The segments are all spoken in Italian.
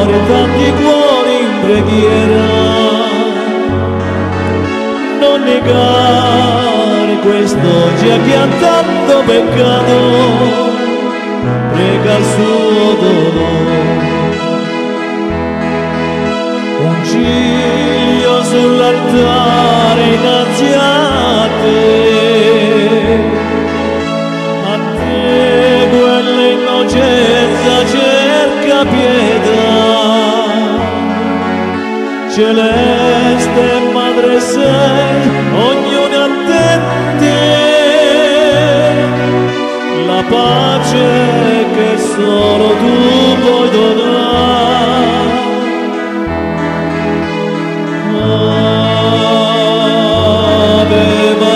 cuori, tanti cuori in preghiera. Non negare quest'oggi a chi ha tanto peccato, prega il suo dono. Un ciglio sull'altare innanzi a te quella innocenza cerca pietà. Celeste Madre sei, ognuno attende la pace che solo tu puoi donare. Ave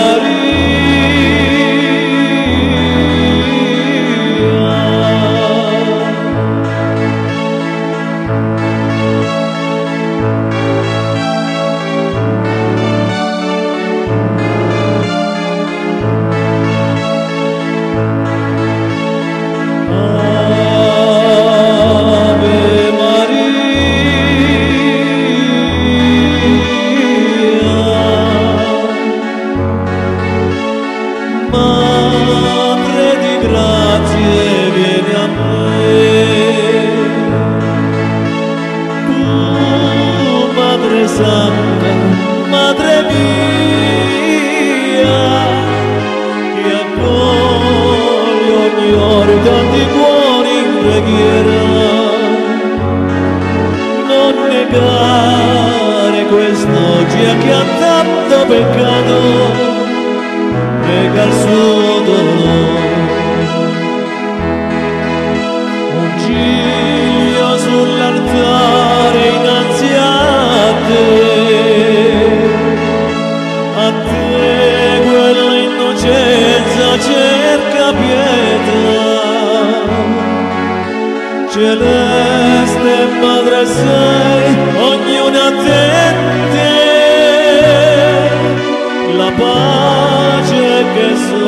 Madre di grazie, vieni a me. Tu, Madre Santa, Madre mia, che accoglie ogni ora tanti cuori in preghiera. Non negare quest'oggi a chi ha tanto peccato, prega il suo dono. Un ciglio sull'altare innanzi a te quella innocenza cerca pietà. Celeste Madre sei, ognuno attende la pace che